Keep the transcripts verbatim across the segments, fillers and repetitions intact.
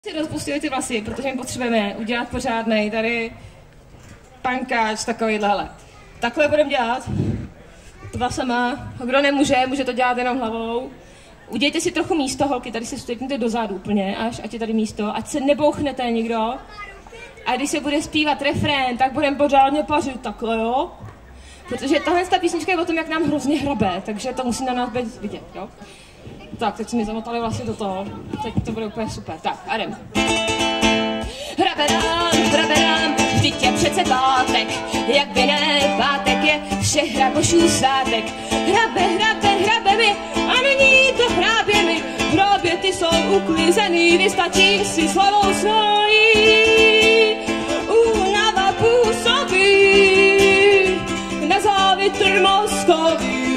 Si rozpustili ty vlasy, protože my potřebujeme udělat pořádnej tady pankáč takovýhle, hele. Takhle budeme dělat vlasama, kdo nemůže, může to dělat jenom hlavou. Udějte si trochu místo, holky, tady se stupněte dozadu úplně, až, ať je tady místo, ať se nebouchnete nikdo. A když se bude zpívat refrén, tak budeme pořádně pařit takhle, jo? Protože tahle ta písnička je o tom, jak nám hrozně hrabe, takže to musí na nás být vidět, jo? Tak, teď si mi zamotali vlastně do toho, teď to bude úplně super. Tak, a jdem. Hrabe nám, hrabe nám, vždyť je přece pátek, jak by ne, pátek je všech hrabošů svátek. Hrabe, hrabe, hrabe mi, a není to hrábě mi, hrábě ty jsou uklizený, vystačím si slavou svojí. Únava působí na závitr mozkový,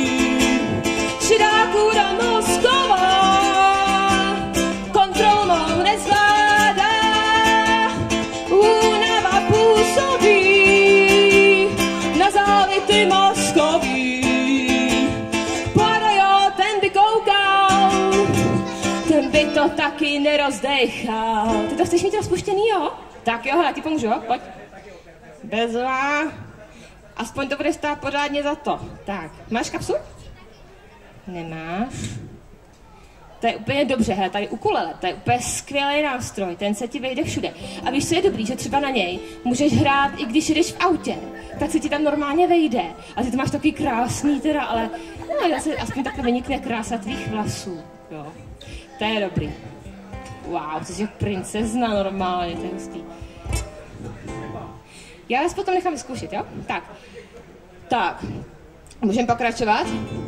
šedá kůra mozková, kontrolou nezvládá. Únava působí na závitr mozkový. Párajo, ten by koukal, ten by to taky nerozdechal. Ty to chceš mít rozpuštěný, jo? Tak jo, já ti pomůžu, jo? Pojď. Bezva. Aspoň to bude stát pořádně za to. Tak, máš kapsu? Nemáš. To je úplně dobře, hele, tady ukulele, to je úplně skvělý nástroj, ten se ti vejde všude. A víš, co je dobrý, že třeba na něj můžeš hrát, i když jdeš v autě, tak se ti tam normálně vejde. A ty to máš takový krásný teda, ale no, zase aspoň takhle vynikne krása tvých vlasů, jo. To je dobrý. Wow, to jsi jak princezna normálně, to je hustý. Já vás potom nechám vyzkoušet, jo? Tak. Tak. Můžeme pokračovat?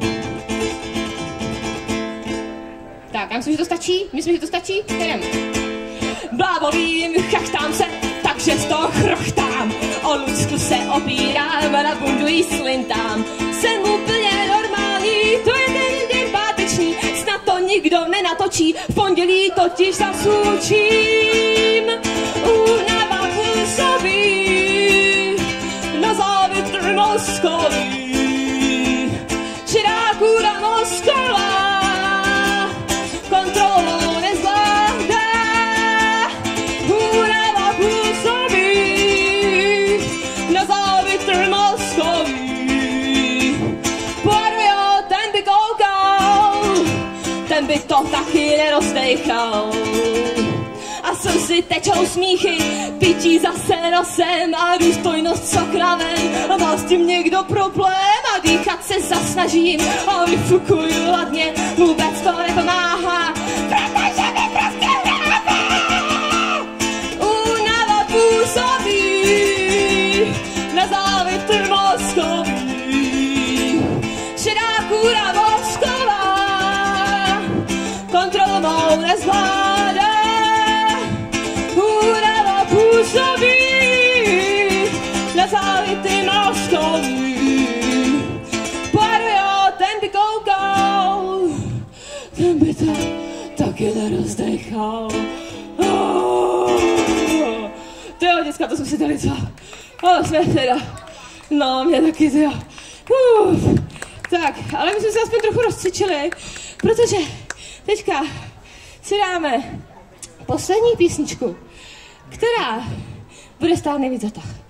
Tak, já myslím, že to stačí? Myslím, že to stačí? Jdem. Blábolím, chachtám se, takže z toho chrochtám. O Lucku se opírám a na bundu jí slintám. Jsem úplně normální, to je ten den páteční. Snad to nikdo nenatočí, v pondělí totiž zasůčím. Únava působí na závitr mozkový, šedá kůra mozková, kontrolou nezvládá. Únava působí na závitr mozkový. Párajo, ten by koukal, ten by to taky nerozdechal. A slzy tečou smíchy, pití zase nosem a důstojnost sokraven. A má s tím někdo problém a dýchat se zasnažím a vyfukuju hladně, vůbec to nepomáhá, protože mi prostě hrábe. Únava působí na závitr mozkový, šedá kůra mozková, kontrolou nezvládá. Únava působí na závitr mozkový. Párajo, ten by koukal, ten by to taky nerozdechal. Oh. Tyjo, děcka, to jsme si dali co? Oh, jsme teda. No, mě taky, tyjo. Uh. Tak, ale my jsme se aspoň trochu rozcvičili, protože teďka si dáme poslední písničku, která bude stát nejvíc za to.